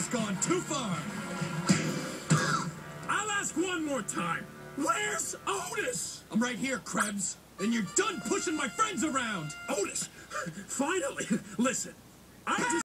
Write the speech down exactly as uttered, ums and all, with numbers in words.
has gone too far. I'll ask one more time. Where's Otis? I'm right here, Krebs. And you're done pushing my friends around. Otis, finally. Listen, I just...